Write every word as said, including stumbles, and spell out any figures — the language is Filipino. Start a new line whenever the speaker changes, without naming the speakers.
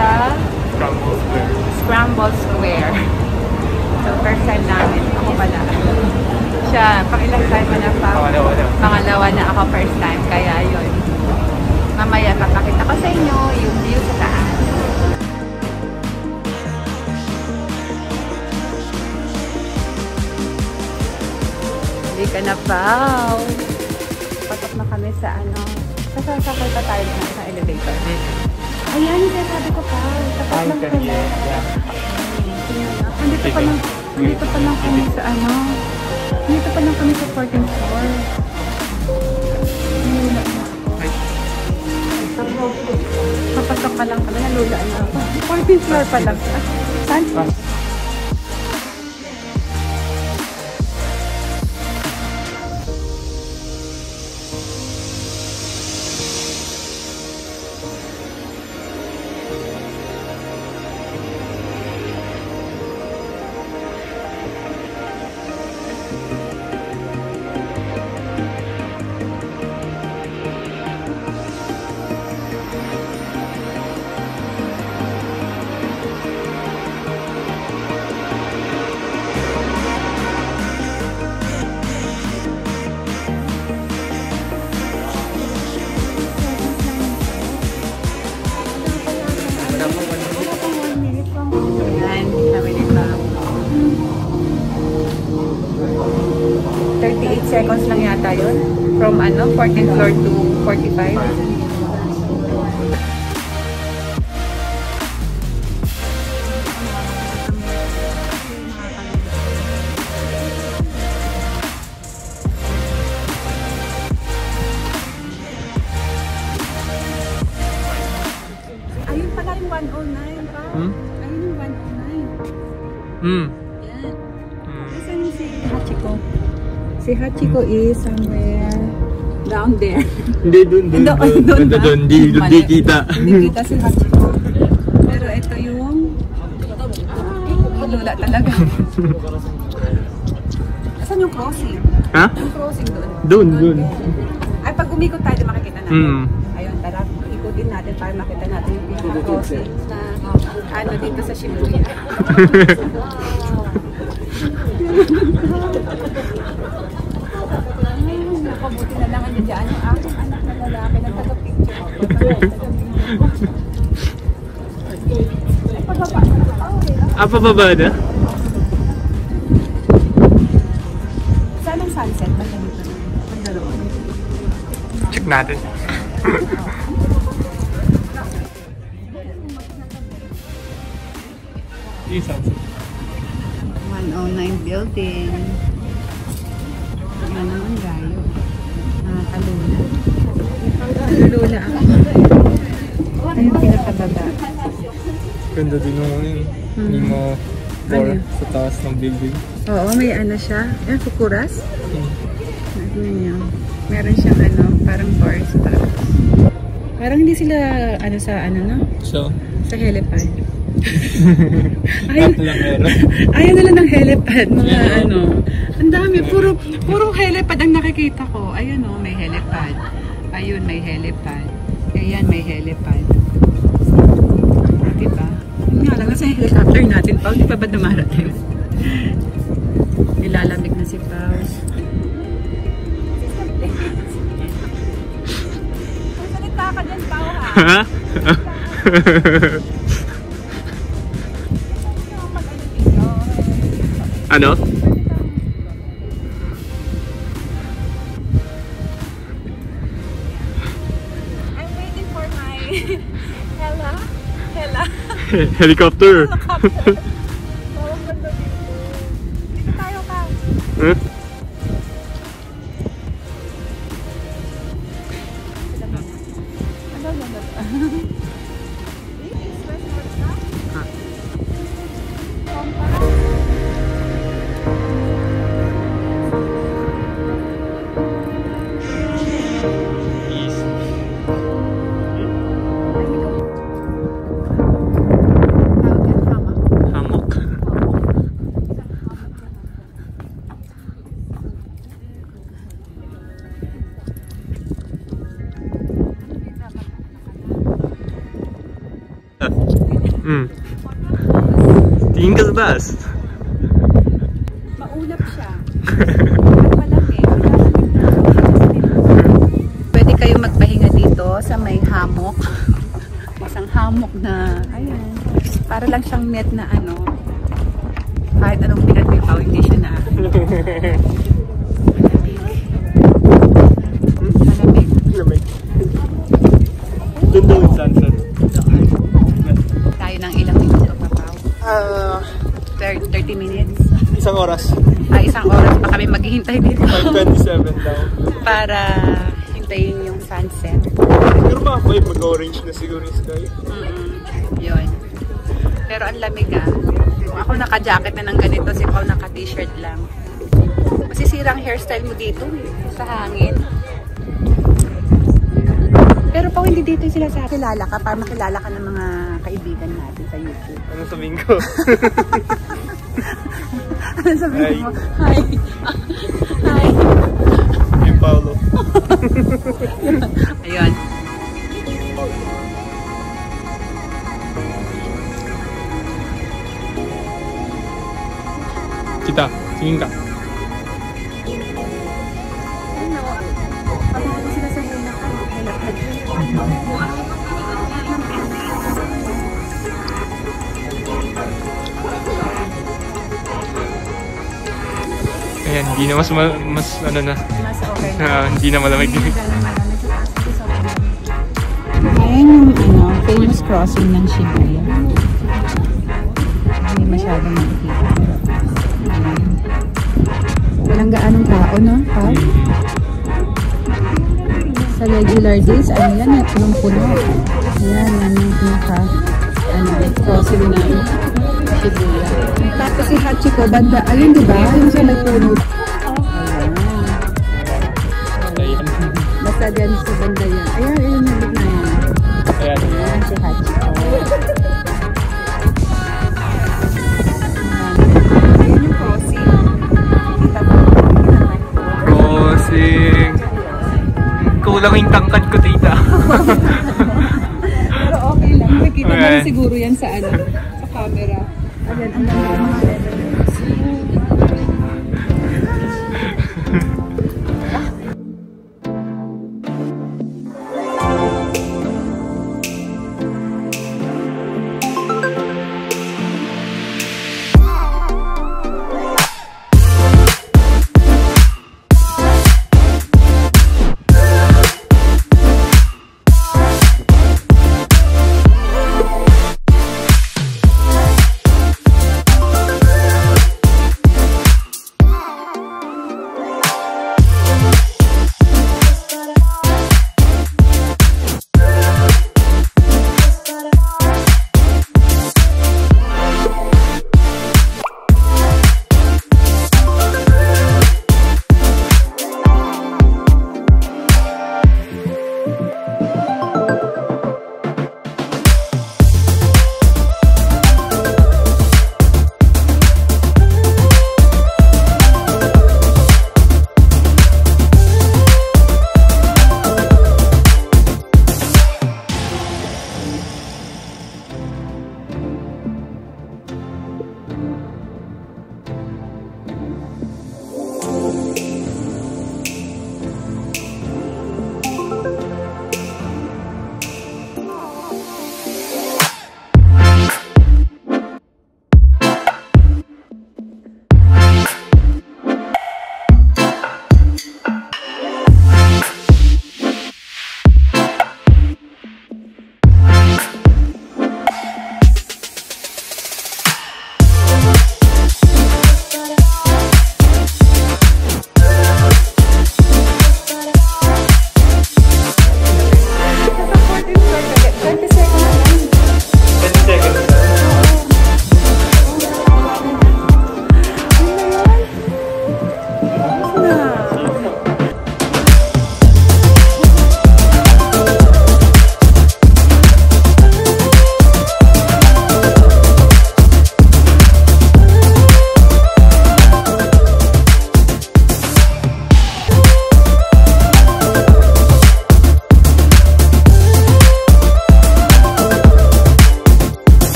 sa
Scramble Square.
Scramble Square. So, first time namin. Ako pala. Siya, pang ilang time mo na pa?
Pangalawa na.
Pangalawa na ako first time. Kaya yun. Mamaya papakita ko sa inyo yung view sa taas. Hindi ka na pa. Patok na kami sa ano. Sasasakay pa tayo sa elevator. Ayan, yung sabi ko pa. Tapos lang pala. Nandito pa lang, nandito pa lang kami sa ano. Nandito pa lang kami sa fourteenth floor. Nalula na ako. Papasok pa lang kami. Nalula na ako. fourteenth floor pa lang. Saan? thirty-eight seconds lang yata yun. From ano, fourteenth floor to forty-five. Ayun pala yung one oh nine pa. Hmm? Ayun yung one oh nine.
Hmm.
Yan. Nasaan yung si Hachiko? Si Hachiko is somewhere down there.
Hindi, dun, dun, dun. Dun, dun, dun. Hindi kita.
Hindi kita si Hachiko. Pero ito yung lula talaga. Saan yung crossing?
Ha?
Yung crossing doon.
Doon, doon.
Ay, pag umikot tayo, makikita natin.
Hmm.
Ayun, tara, ikutin natin para makita natin yung pinaka-crossing na ano dito sa Shibuya. Nakabuti na lang ano dyan. Yung aking anak na lalaki na taga-picture. Ay, pababa.
Ah, pababa na?
Saan ang sunset?
Check natin. Yung sunset.
one oh nine building. Ano naman gayo. Nakakalula. Nakakalula ako. Ito yung pinakababa.
Ganda din naman yun.
Hmm.
Yung mga floor
Ano?
sa taas ng building.
Oo, may ano siya. Yan, kukuras.
Hmm.
Ano niya. Meron siyang ano, parang bar sa taas. Parang hindi sila ano sa ano no?
So?
Sa helipad. Ayaw,
lang meron.
ayaw nila ng helipad, mga yeah. Ano. Ang dami, puro, puro helipad ang nakikita ko. Ayun o, oh, may helipad. Ayun, may helipad. Ayan, may helipad. Diba? Yun nga lang, nasa helicopter natin, Pao. Di pa ba dumarating? Nilalamig na si Pao. Salita ka dyan, Pao, ha?
Ano?
I'm waiting for my Hela. Hela.
Helicopter.
Helicopter. Bawang ganda dito. Dito tayo ka.
Huh?
Ano ganda pa? This is Westward na?
Ha? Hmm. Tingin ka sa taas.
Maulap siya. Malamig. Pwede kayo magpahinga dito sa may hammock. Isang hammock na, ayan, para lang siyang net na ano, kahit anong pinagpipaw, hindi siya na malamig. Malamig.
Malamig. Doon daw yung sunset.
Tayo ng ilang minuto pa, Pao?
Ah,
thirty minutes.
isang oras.
Ah, isang oras pa kami maghihintay dito.
five twenty-seven daw.
Para hintayin yung sunset.
Pero ba five mag-orange na siguro yung sky?
Mm-mm. Yun. Pero ang lamig ah. Kung ako naka-jacket na ng ganito, si Pao naka-t-shirt lang. Masisira ang hairstyle mo dito eh, sa hangin. Pero Pao, hindi dito sila sa kilala ka para makilala ka ng mga kaibigan natin sa YouTube.
Ano sabihin ko?
Ano sabihin mo? Hi! Hi!
Yung Paolo.
Ayun.
Kita, tingin ka.
Ano? Pagkakita sila sa hula ka.
Ayan, hindi na mas, ma- mas ano na.
Mas okay na.
Ah, hindi na malamig.
Ayan yung ano, famous crossing ng Shibuya. Hindi masyadong makikita. Walang gaanong tao, no? Pa? Sa regular days, ano yan, eh, punong-puno. Ayan, yan yung pinaka, ano, crossing ng Shibuya. Tapos si Hachiko, banda, ayun diba? Yung sa may puno.
Ayan.
Basta dyan sa banda yan. Ayan, ayun yung na yan.
Ayan.
Ayan, si Hachiko. Ayan yung crossing. Kita mo.
Crossing. Kulang yung tangkad ko, tita.
Pero okay lang. Nakikita
Okay.
mo siguro yan sa ano, sa camera. Ayan, ang ganda ng mga letter.